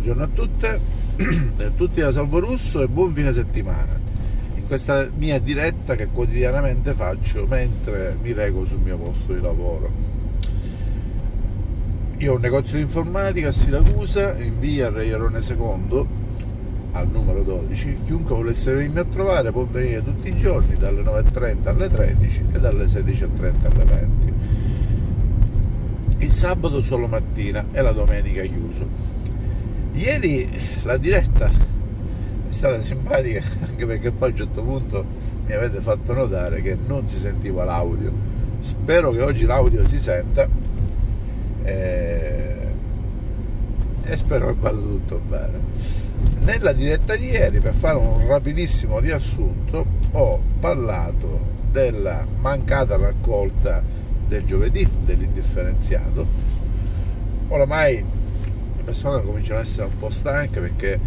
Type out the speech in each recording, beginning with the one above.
Buongiorno a tutte e a tutti da Salvo Russo e buon fine settimana in questa mia diretta che quotidianamente faccio mentre mi reco sul mio posto di lavoro. Io ho un negozio di informatica a Siracusa in via Re Ierone II al numero 12. Chiunque volesse venirmi a trovare può venire tutti i giorni dalle 9:30 alle 13 e dalle 16:30 alle 20. Il sabato solo mattina e la domenica chiuso. Ieri la diretta è stata simpatica anche perché poi a un certo punto mi avete fatto notare che non si sentiva l'audio. Spero che oggi l'audio si senta e spero che vada tutto bene. Nella diretta di ieri, per fare un rapidissimo riassunto, ho parlato della mancata raccolta del giovedì dell'indifferenziato. Oramai le persone cominciano ad essere un po' stanche perché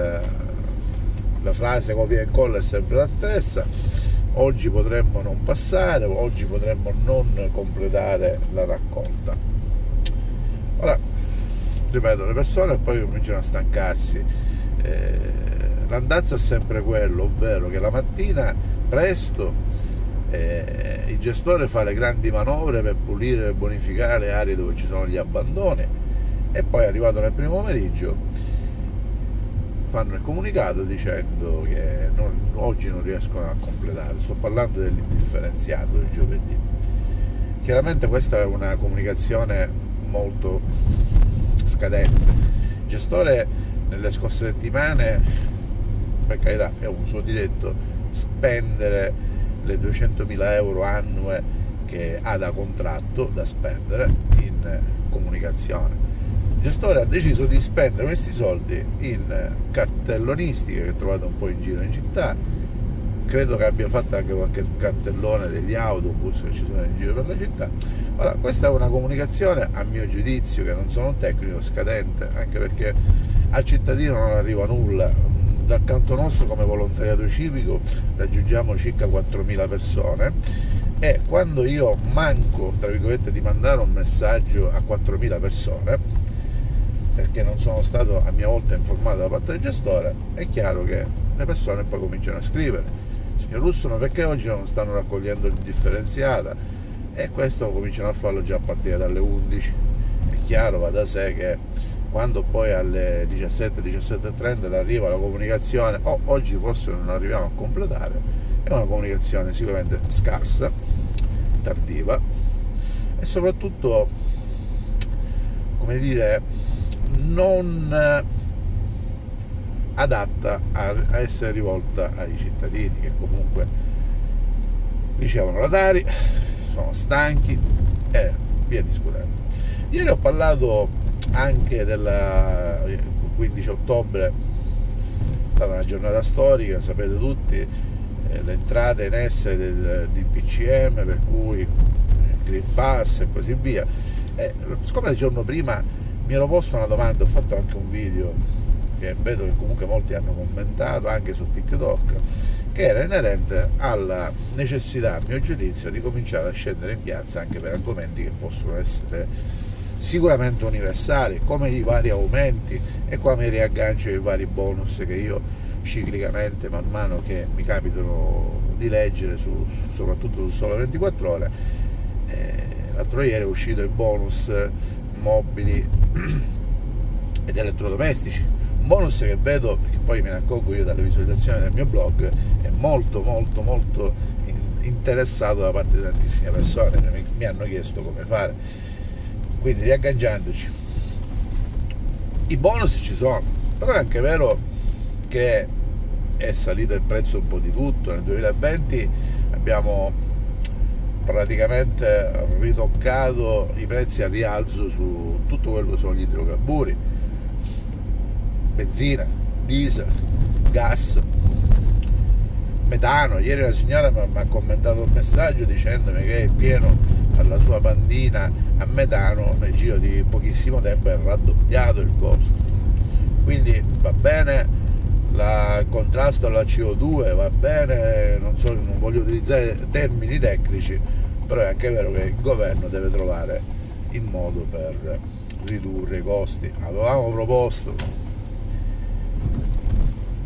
la frase copia e incolla è sempre la stessa. Oggi potremmo non passare, oggi potremmo non completare la raccolta. Ora, ripeto, le persone poi cominciano a stancarsi. L'andazzo è sempre quello, ovvero che la mattina presto il gestore fa le grandi manovre per pulire e bonificare le aree dove ci sono gli abbandoni e poi arrivato nel primo pomeriggio fanno il comunicato dicendo che oggi non riescono a completare. Sto parlando dell'indifferenziato del giovedì. Chiaramente questa è una comunicazione molto scadente. Il gestore nelle scorse settimane, per carità, è un suo diritto spendere le 200.000 euro annue che ha da contratto da spendere in comunicazione. Il gestore ha deciso di spendere questi soldi in cartellonistica che trovate un po' in giro in città. Credo che abbia fatto anche qualche cartellone degli autobus che ci sono in giro per la città. Ora, questa è una comunicazione, a mio giudizio, che non sono un tecnico, scadente, anche perché al cittadino non arriva nulla. Dal canto nostro, come volontariato civico, raggiungiamo circa 4.000 persone e quando io manco, tra virgolette, di mandare un messaggio a 4.000 persone, perché non sono stato a mia volta informato da parte del gestore, è chiaro che le persone poi cominciano a scrivere: signor Russo, ma perché oggi non stanno raccogliendo l'indifferenziata? E questo cominciano a farlo già a partire dalle 11. È chiaro, va da sé che quando poi alle 17:30 arriva la comunicazione oggi forse non arriviamo a completare, è una comunicazione sicuramente scarsa, tardiva e soprattutto, come dire, non adatta a essere rivolta ai cittadini che comunque ricevono la Tari, sono stanchi e via discutendo. Ieri ho parlato anche del 15 ottobre, è stata una giornata storica, sapete tutti, l'entrata in essere del DPCM, per cui il Green Pass e così via. Siccome il giorno prima mi ero posto una domanda, ho fatto anche un video che vedo che comunque molti hanno commentato anche su TikTok, che era inerente alla necessità, a mio giudizio, di cominciare a scendere in piazza anche per argomenti che possono essere sicuramente universali, come i vari aumenti e come i riagganci ai vari bonus che io ciclicamente, man mano che mi capitano di leggere, soprattutto su Sole 24 Ore, l'altro ieri è uscito il bonus mobili ed elettrodomestici, un bonus che vedo, perché poi me ne accorgo io dalle visualizzazioni del mio blog, è molto interessato da parte di tantissime persone che mi hanno chiesto come fare. Quindi, riagganciandoci, i bonus ci sono, però è anche vero che è salito il prezzo un po' di tutto. Nel 2020 abbiamo praticamente ritoccato i prezzi a rialzo su tutto quello che sono gli idrocarburi, benzina, diesel, gas, metano. Ieri una signora mi ha commentato un messaggio dicendomi che è pieno alla sua bandina a metano, nel giro di pochissimo tempo è raddoppiato il costo. Quindi va bene il contrasto alla CO2, va bene, non voglio utilizzare termini tecnici, però è anche vero che il governo deve trovare il modo per ridurre i costi. Avevamo proposto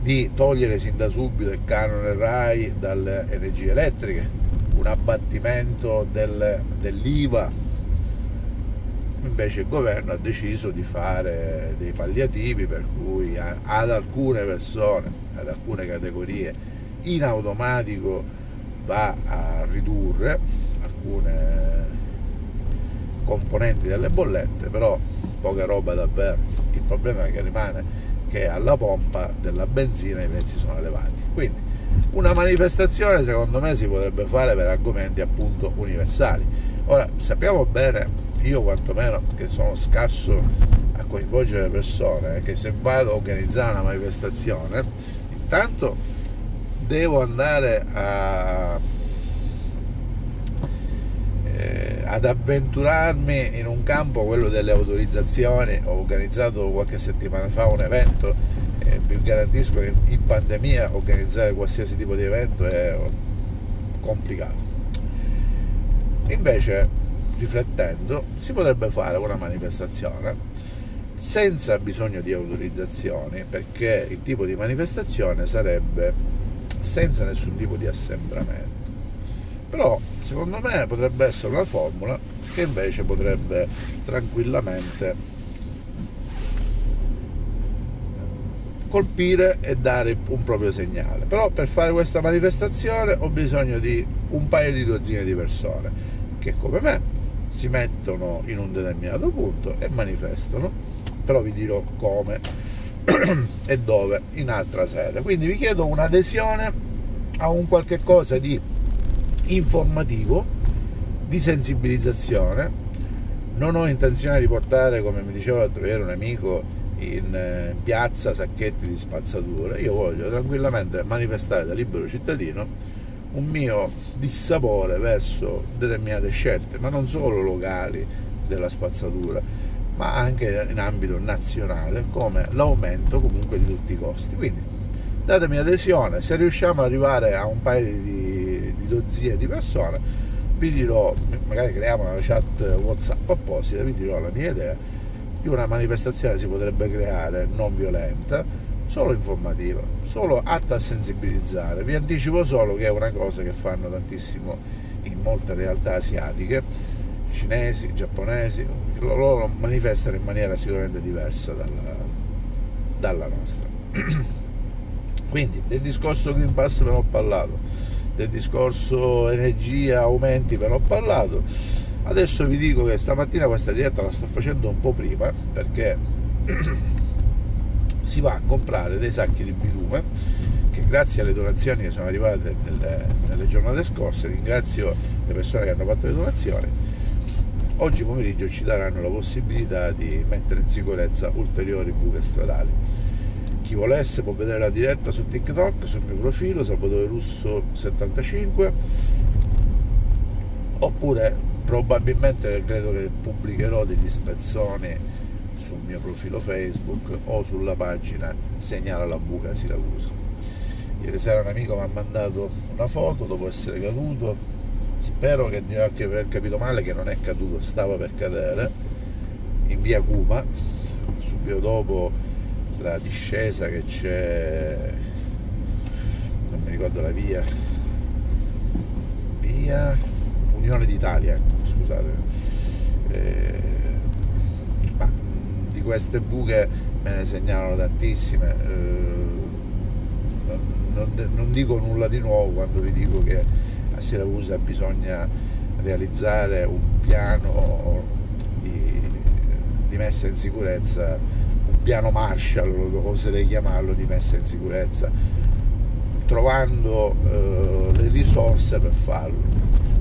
di togliere sin da subito il canone RAI dalle energie elettriche, un abbattimento dell'IVA. Invece il governo ha deciso di fare dei palliativi per cui ad alcune persone, ad alcune categorie, in automatico va a ridurre alcune componenti delle bollette, però poca roba davvero. Il problema è che rimane che alla pompa della benzina i prezzi sono elevati. Quindi una manifestazione secondo me si potrebbe fare per argomenti appunto universali. Ora sappiamo bene, io quantomeno che sono scarso a coinvolgere le persone, che se vado a organizzare una manifestazione intanto devo andare ad avventurarmi in un campo, quello delle autorizzazioni. Ho organizzato qualche settimana fa un evento, vi garantisco che in pandemia organizzare qualsiasi tipo di evento è complicato. Invece, riflettendo, si potrebbe fare una manifestazione senza bisogno di autorizzazioni, perché il tipo di manifestazione sarebbe senza nessun tipo di assembramento. Però secondo me potrebbe essere una formula che invece potrebbe tranquillamente colpire e dare un proprio segnale. Però per fare questa manifestazione ho bisogno di un paio di dozzine di persone che come me si mettono in un determinato punto e manifestano, però vi dirò come e dove in altra sede. Quindi vi chiedo un'adesione a un qualche cosa di informativo, di sensibilizzazione. Non ho intenzione di portare, come mi diceva l'altro ieri un amico, in piazza sacchetti di spazzatura. Io voglio tranquillamente manifestare da libero cittadino un mio dissapore verso determinate scelte, ma non solo locali della spazzatura, ma anche in ambito nazionale, come l'aumento comunque di tutti i costi. Quindi datemi adesione. Se riusciamo ad arrivare a un paio di dozzine di persone, vi dirò, magari creiamo una chat WhatsApp apposita, vi dirò la mia idea di una manifestazione che si potrebbe creare non violenta, solo informativa, solo atta a sensibilizzare. Vi anticipo solo che è una cosa che fanno tantissimo in molte realtà asiatiche, cinesi, giapponesi. Loro manifestano in maniera sicuramente diversa dalla nostra. Quindi del discorso Green Pass ve ne ho parlato, del discorso energia, aumenti ve ne ho parlato. Adesso vi dico che stamattina questa diretta la sto facendo un po' prima, perché si va a comprare dei sacchi di bitume che, grazie alle donazioni che sono arrivate nelle giornate scorse, ringrazio le persone che hanno fatto le donazioni, oggi pomeriggio ci daranno la possibilità di mettere in sicurezza ulteriori buche stradali. Chi volesse può vedere la diretta su TikTok, sul mio profilo Salvatore Russo 75, oppure probabilmente credo che pubblicherò degli spezzoni sul mio profilo Facebook o sulla pagina Segnala la buca Siracusa. Ieri sera un amico mi ha mandato una foto dopo essere caduto, spero che di non aver capito male, che non è caduto, stava per cadere in via Cuma, subito dopo la discesa che c'è, non mi ricordo la via Unione d'Italia, scusate. Ma di queste buche me ne segnalano tantissime. Non dico nulla di nuovo quando vi dico che a Siracusa bisogna realizzare un piano di messa in sicurezza, un piano Marshall, oserei chiamarlo, di messa in sicurezza, trovando le risorse per farlo.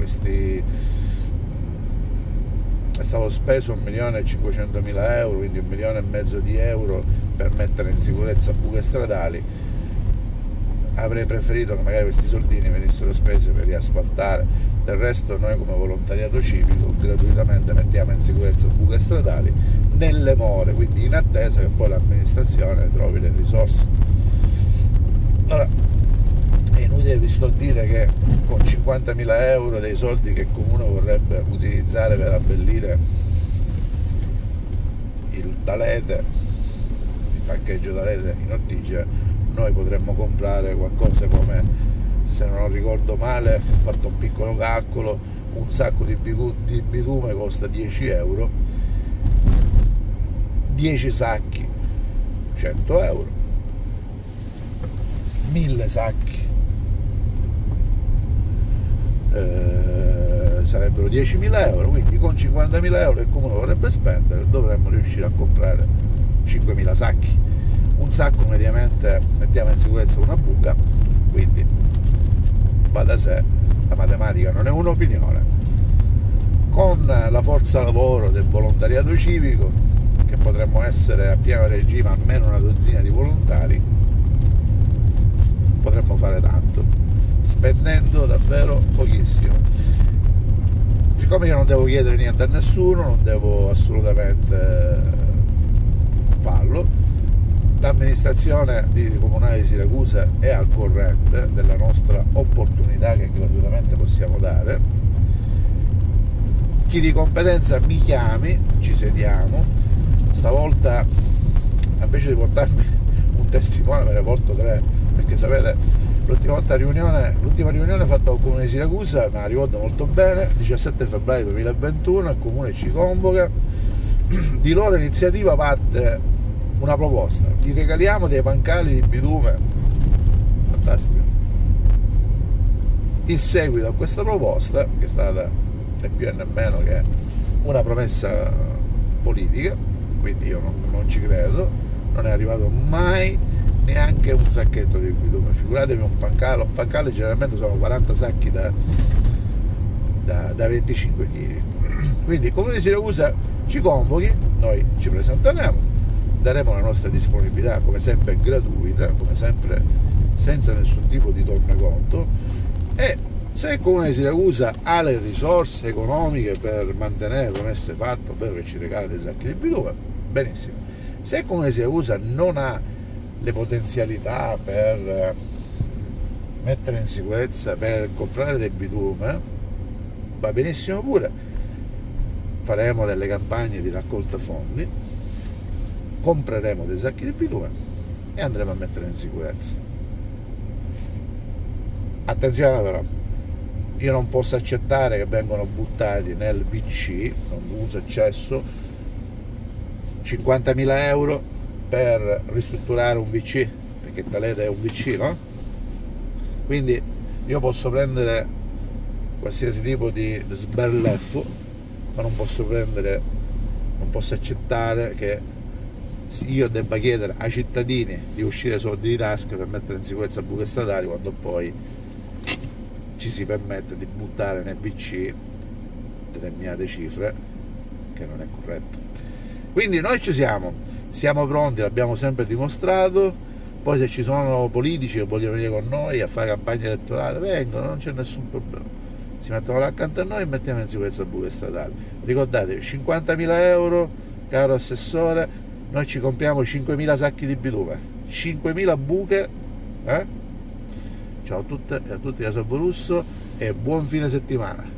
È stato speso 1.500.000 euro, quindi 1,5 milioni di euro per mettere in sicurezza buche stradali. Avrei preferito che magari questi soldini venissero spesi per riasfaltare. Del resto noi come volontariato civico gratuitamente mettiamo in sicurezza buche stradali nelle more, quindi in attesa che poi l'amministrazione trovi le risorse. Allora, è inutile vi sto a dire che con 50.000 euro dei soldi che il comune vorrebbe utilizzare per abbellire il Dalete, il parcheggio Dalete in Ortigia, noi potremmo comprare qualcosa come, se non ricordo male, ho fatto un piccolo calcolo, un sacco di bitume costa 10 euro, 10 sacchi 100 euro, 1000 sacchi sarebbero 10.000 euro, quindi con 50.000 euro il comune vorrebbe spendere, dovremmo riuscire a comprare 5.000 sacchi. Un sacco mediamente mettiamo in sicurezza una buca, quindi va da sé, la matematica non è un'opinione. Con la forza lavoro del volontariato civico, che potremmo essere a pieno regime almeno una dozzina di volontari, potremmo fare tanto, spendendo davvero pochissimo. Siccome io non devo chiedere niente a nessuno, non devo assolutamente farlo, l'amministrazione comunale di Siracusa è al corrente della nostra opportunità che gratuitamente possiamo dare. Chi di competenza mi chiami, ci sediamo. Stavolta invece di portarmi un testimone me ne porto 3, perché sapete, l'ultima riunione fatta al comune di Siracusa, me la ricordo molto bene, 17 febbraio 2021, il comune ci convoca, di loro iniziativa parte una proposta: gli regaliamo dei pancali di bitume. Fantastico. In seguito a questa proposta, che è stata né più né meno che una promessa politica, quindi io non ci credo, non è arrivato mai neanche un sacchetto di bitume, figuratevi un pancale generalmente sono 40 sacchi da 25 kg. Quindi il comune di Siracusa ci convochi, noi ci presenteremo, daremo la nostra disponibilità, come sempre gratuita, come sempre senza nessun tipo di tornaconto, e se il comune di Siracusa ha le risorse economiche per mantenere le promesse fatte, ovvero che ci regala dei sacchi di bitume, benissimo. Se il comune di Siracusa non ha le potenzialità per mettere in sicurezza, per comprare dei bitume, va benissimo pure, faremo delle campagne di raccolta fondi, compreremo dei sacchi di bitume e andremo a mettere in sicurezza. Attenzione però, io non posso accettare che vengano buttati nel VC, non uso eccesso, 50.000 euro per ristrutturare un VC, perché Taleda è un VC, no? Quindi io posso prendere qualsiasi tipo di sberleffo, ma non posso accettare che io debba chiedere ai cittadini di uscire soldi di tasca per mettere in sicurezza buche statali, quando poi ci si permette di buttare nel VC determinate cifre, che non è corretto. Quindi noi ci siamo pronti, l'abbiamo sempre dimostrato. Poi se ci sono politici che vogliono venire con noi a fare campagna elettorale, vengono, non c'è nessun problema, si mettono là accanto a noi e mettiamo in sicurezza buche statali. Ricordatevi, 50.000 euro, caro assessore, noi ci compriamo 5.000 sacchi di bitume, 5.000 buche, Ciao a tutte e a tutti da Salvo Russo e buon fine settimana.